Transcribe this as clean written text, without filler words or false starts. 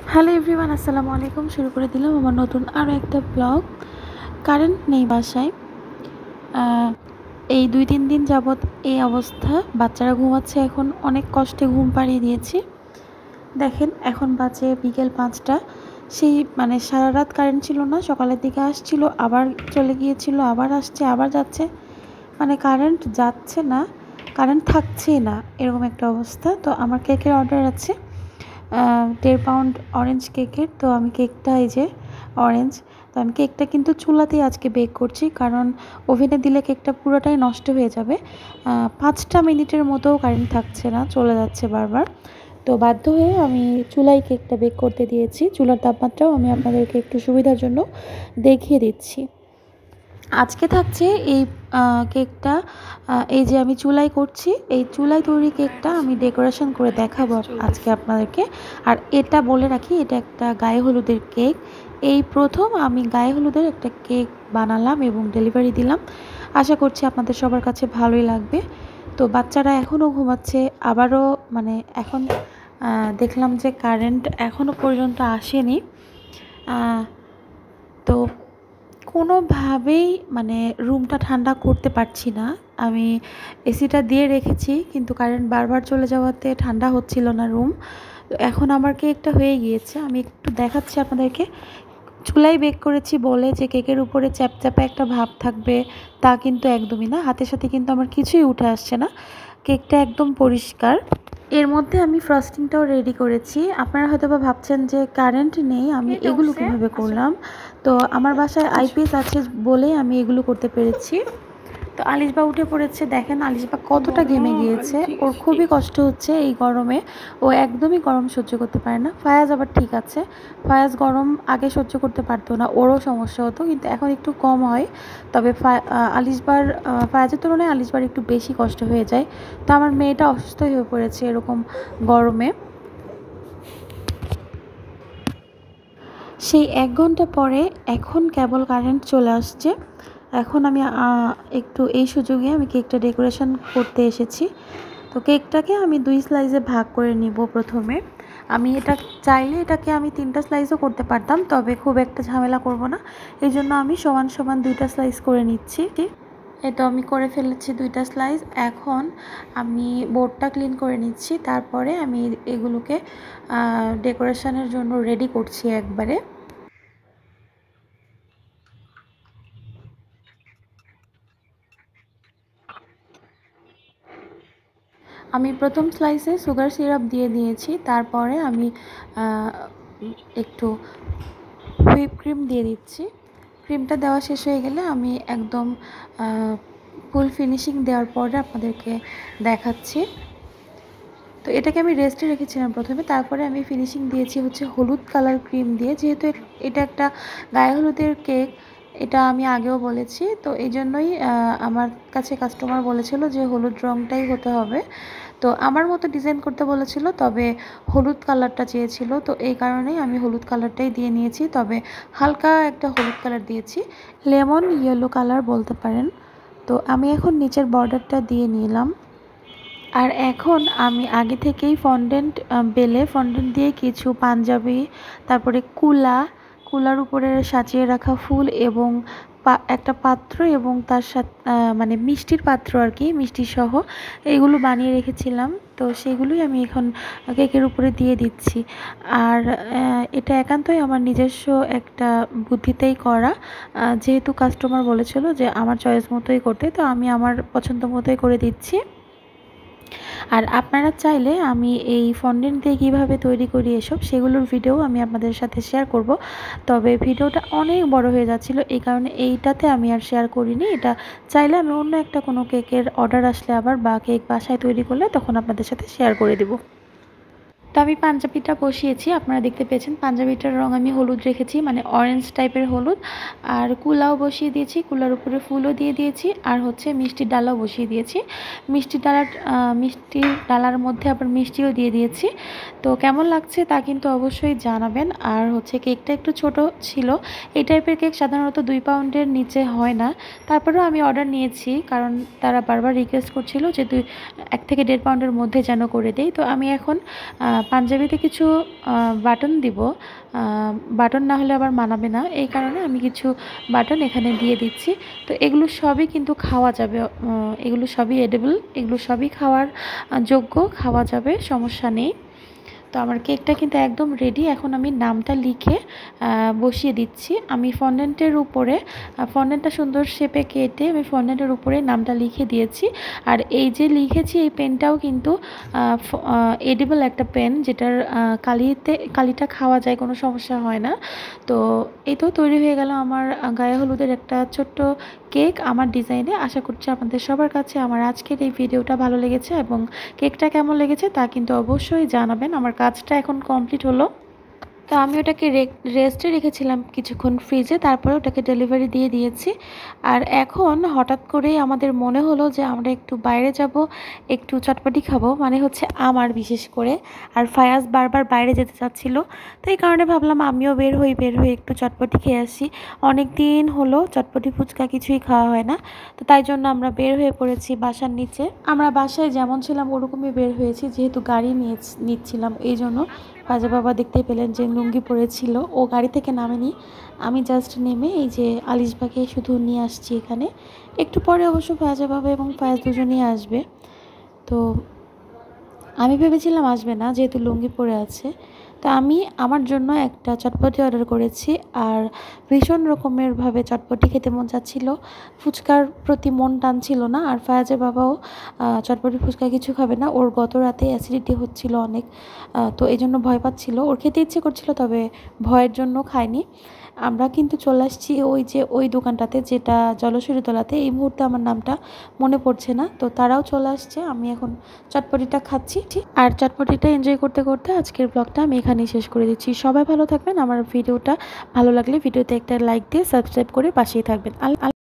Hello everyone, আসসালামু আলাইকুম। শুরু করে দিলাম আমার নতুন আরও একটা ব্লগ। কারেন্ট নেই বাসায়। এই 2-3 দিন যাবৎ এই অবস্থা। বাচ্চারা ঘুমাচ্ছে, এখন অনেক কষ্টে ঘুম পাড়িয়ে দিয়েছি। দেখেন এখন বাজে বিকেল 5টা। সেই সারা রাত কারেন্ট ছিল না, সকালের দিকে আসছিল, আবার চলে গিয়েছিল, আবার আসছে, আবার যাচ্ছে। কারেন্ট যাচ্ছে না, কারেন্ট থাকছেই না, এরকম একটা অবস্থা। তো আমার কেকের অর্ডার আছে 1.5 পাউন্ড অরেঞ্জ কেকের। তো আমি কেকটা, এই যে অরেঞ্জ, তো আমি কেকটা কিন্তু চুলাতেই আজকে বেক করছি, কারণ ওভেনে দিলে কেকটা পুরোটাই নষ্ট হয়ে যাবে। 5টা মিনিটের মতো কারেন্ট থাকছে না, চলে যাচ্ছে বারবার। তো বাধ্য হয়ে আমি চুলায় কেকটা বেক করতে দিয়েছি। চুলার তাপমাত্রাও আমি আপনাদেরকে একটু সুবিধার জন্য দেখিয়ে দিচ্ছি। আজকে থাকছে এই কেকটা, এই যে আমি চুলায় করছি, এই চুলায় তৈরি কেকটা আমি ডেকোরেশন করে দেখাবো আজকে আপনাদেরকে। আর এটা বলে রাখি, এটা একটা গায়ে হলুদের কেক। এই প্রথম আমি গায়ে হলুদের একটা কেক বানালাম এবং ডেলিভারি দিলাম। আশা করছি আপনাদের সবার কাছে ভালোই লাগবে। তো বাচ্চারা এখনও ঘুমাচ্ছে, আবারও এখন দেখলাম যে কারেন্ট এখনও পর্যন্ত আসেনি। তো কোনোভাবেই রুমটা ঠান্ডা করতে পারছি না। আমি এসিটা দিয়ে রেখেছি, কিন্তু কারেন্ট বারবার চলে যাওয়াতে ঠান্ডা হচ্ছিল না রুম। তো এখন আমার কেকটা হয়ে গিয়েছে, আমি একটু দেখাচ্ছি আপনাদেরকে। চুলায় বেক করেছি বলে যে কেকের উপরে চ্যাপচ্যাপে একটা ভাব থাকবে, তা কিন্তু একদমই না। হাতের সাথে কিন্তু আমার কিছুই উঠে আসছে না, কেকটা একদম পরিষ্কার। এর মধ্যে আমি ফ্রস্টিংটাও রেডি করেছি। আপনারা হয়তো বা ভাবছেন যে কারেন্ট নেই, আমি এগুলো কীভাবে করলাম। তো আমার বাসায় আইপিএস আছে বলেই আমি এগুলো করতে পেরেছি। তো আলিশবা উঠে পড়েছে, দেখেন আলিশবা কতটা ঘেমে গিয়েছে, ওর খুবই কষ্ট হচ্ছে এই গরমে। ও একদমই গরম সহ্য করতে পারে না। ফায়াজ আবার ঠিক আছে, ফায়াজ গরম আগে সহ্য করতে পারতো না, ওরও সমস্যা হতো, কিন্তু এখন একটু কম হয়। তবে ফায়াজের তুলনায় আলিশবার একটু বেশি কষ্ট হয়ে যায়। তো আমার মেয়েটা অসুস্থ হয়ে পড়েছে এরকম গরমে। সেই 1 ঘন্টা পরে এখন কেবল কারেন্ট চলে আসছে। এখন আমি একটু এই সুযোগে আমি কেকটা ডেকোরেশন করতে এসেছি। তো কেকটাকে আমি 2 স্লাইসে ভাগ করে নিব। প্রথমে আমি চাইলে এটাকে আমি 3টা স্লাইসও করতে পারতাম, তবে খুব একটা ঝামেলা করব না, এই জন্য আমি সমান সমান 2টা স্লাইস করে নিচ্ছি। এই তো আমি করে ফেলেছি 2টা স্লাইস। এখন আমি বোর্ডটা ক্লিন করে নিচ্ছি, তারপরে আমি এগুলোকে ডেকোরেশনের জন্য রেডি করছি একবারে। আমি প্রথম স্লাইসে সুগার সিরাপ দিয়ে দিয়েছি, তারপরে আমি একটু হুইপ ক্রিম দিয়ে দিচ্ছি। ক্রিমটা দেওয়া শেষ হয়ে গেলে আমি একদম ফুল ফিনিশিং দেওয়ার পরে আপনাদেরকে দেখাচ্ছি। তো এটাকে আমি রেস্টে রেখেছিলাম প্রথমে, তারপরে আমি ফিনিশিং দিয়েছি হচ্ছে হলুদ কালার ক্রিম দিয়ে। যেহেতু এটা একটা গায়ে হলুদের কেক, এটা আমি আগেও বলেছি, তো এই জন্যই আমার কাছে কাস্টমার বলেছিল যে হলুদ রঙটাই হতে হবে। তো আমার মতো ডিজাইন করতে বলেছিল, তবে হলুদ কালারটা চেয়েছিল, তো এই কারণেই আমি হলুদ কালারটাই দিয়ে নিয়েছি। তবে হালকা একটা হলুদ কালার দিয়েছি, লেমন ইয়েলো কালার বলতে পারেন। তো আমি এখন নিচের বর্ডারটা দিয়ে নিলাম। আর এখন আমি আগে থেকেই ফন্ডেন্ট ফন্ডেন্ট দিয়ে কিছু পাঞ্জাবি, তারপরে কুলার উপরে সাজিয়ে রাখা ফুল এবং একটা পাত্র, এবং তার সাথে মিষ্টির পাত্র আর কি, মিষ্টি সহ এইগুলো বানিয়ে রেখেছিলাম। তো সেগুলোই আমি এখন কেকের উপরে দিয়ে দিচ্ছি। আর এটা একান্তই আমার নিজস্ব একটা বুদ্ধিতেই করা, যেহেতু কাস্টমার বলেছিল যে আমার চয়েস মতোই করতে, তো আমি আমার পছন্দ মতোই করে দিচ্ছি। আর আপনারা চাইলে আমি এই ফন্ডেন্ট দিয়ে কীভাবে তৈরি করি সেগুলোর ভিডিও আমি আপনাদের সাথে শেয়ার করব, তবে ভিডিওটা অনেক বড় হয়ে যাচ্ছিল, এই কারণে এইটাতে আমি আর শেয়ার করিনি। এটা চাইলে আমি অন্য একটা কোনো কেকের অর্ডার আসলে আবার, বা কেক বাসায় তৈরি করলে তখন আপনাদের সাথে শেয়ার করে দেব। তো আমি পাঞ্জাবিটা বসিয়েছি, আপনারা দেখতে পেয়েছেন পাঞ্জাবিটার রং আমি হলুদ রেখেছি, অরেঞ্জ টাইপের হলুদ। আর কুলাও বসিয়ে দিয়েছি, কুলার উপরে ফুলও দিয়ে দিয়েছি, আর হচ্ছে মিষ্টির ডালাও বসিয়ে দিয়েছি। মিষ্টির ডালার মধ্যে আবার মিষ্টিও দিয়ে দিয়েছি। তো কেমন লাগছে তা কিন্তু অবশ্যই জানাবেন। আর হচ্ছে কেকটা একটু ছোট ছিল, এই টাইপের কেক সাধারণত 2 পাউন্ডের নিচে হয় না। তারপরেও আমি অর্ডার নিয়েছি, কারণ তারা বারবার রিকোয়েস্ট করছিল যে 1 থেকে 1.5 পাউন্ডের মধ্যে যেন করে দেই। তো আমি এখন পাঞ্জাবিতে কিছু বাটন দিব, বাটন না হলে আবার মানাবে না, এই কারণে আমি কিছু বাটন এখানে দিয়ে দিচ্ছি। তো এগুলো সবই কিন্তু খাওয়া যাবে, এগুলো সবই এডিবল, এগুলো সবই খাওয়ার যোগ্য, খাওয়া যাবে, সমস্যা নেই। তো আমার কেকটা কিন্তু একদম রেডি। এখন আমি নামটা লিখে বসিয়ে দিচ্ছি। আমি ফন্ডেন্টের উপরে ফন্ডেন্টটা সুন্দর শেপে কেটে আমি ফন্ডেন্টের উপরে নামটা লিখে দিয়েছি। আর এই যে লিখেছি এই পেনটাও কিন্তু এডিবল একটা পেন, যেটার কালিটা খাওয়া যায়, কোনো সমস্যা হয় না। তো এই তো তৈরি হয়ে গেল আমার গায়ে হলুদের একটা ছোট্ট কেক আমার ডিজাইনে। আশা করছি আপনাদের সবার কাছে আমার আজকের এই ভিডিওটা ভালো লেগেছে এবং কেকটা কেমন লেগেছে তা কিন্তু অবশ্যই জানাবেন। আমার কাজটা এখন কমপ্লিট হলো। তো আমি ওটাকে রেস্টে রেখেছিলাম কিছুক্ষণ ফ্রিজে, তারপরে ওটাকে ডেলিভারি দিয়ে দিয়েছি। আর এখন হঠাৎ করেই আমাদের মনে হলো যে আমরা একটু বাইরে যাব, একটু চটপটি খাবো, মানে হচ্ছে আমার বিশেষ করে। আর ফায়াজ বারবার বাইরে যেতে চাচ্ছিল, তো এই কারণে ভাবলাম আমিও বের হই একটু চটপটি খেয়ে আসি। অনেক দিন হলো চটপটি ফুচকা কিছুই খাওয়া হয় না, তো তাই জন্য আমরা বের হয়ে পড়েছি বাসার নিচে। আমরা বাসায় যেমন ছিলাম ওরকমই বের হয়েছি, যেহেতু গাড়ি নিচ্ছিলাম এই জন্য। ফাজা বাবা দেখতেই পেলেন যে লুঙ্গি পরেছিল, ও গাড়ি থেকে নামেনি, আমি জাস্ট নেমে এই যে আলিশবাকে শুধু নিয়ে আসছি এখানে। একটু পরে অবশ্য ফাজা বাবা এবং ফায়াজ দুজনেই আসবে। তো আমি ভেবেছিলাম আসবে না, যেহেতু লুঙ্গি পরে আছে। তো আমি আমার জন্য একটা চটপটি অর্ডার করেছি, আর ভীষণ রকমেরভাবে চটপটি খেতে মন চাচ্ছিল, ফুচকার প্রতি মন টানছিল না। আর ফায়াজের বাবাও চটপটি ফুচকা কিছু খাবে না, ওর গত রাতে অ্যাসিডিটি হচ্ছিল অনেক, তো এই জন্য ভয় পাচ্ছিল, ওর খেতে ইচ্ছে করছিল, তবে ভয়ের জন্য খায়নি। আমরা কিন্তু চলে আসছি ওই যে ওই দোকানটাতে, যেটা জলশ্বরী তলাতে, এই মুহূর্তে আমার নামটা মনে পড়ছে না। তো তারাও চলে আসছে, আমি এখন চটপটিটা খাচ্ছি। আর চটপটিটা এনজয় করতে করতে আজকের ব্লগটা আমি এখানেই শেষ করে দিচ্ছি। সবাই ভালো থাকবেন। আমার ভিডিওটা ভালো লাগলে ভিডিওতে একটা লাইক দিয়ে সাবস্ক্রাইব করে পাশেই থাকবেন।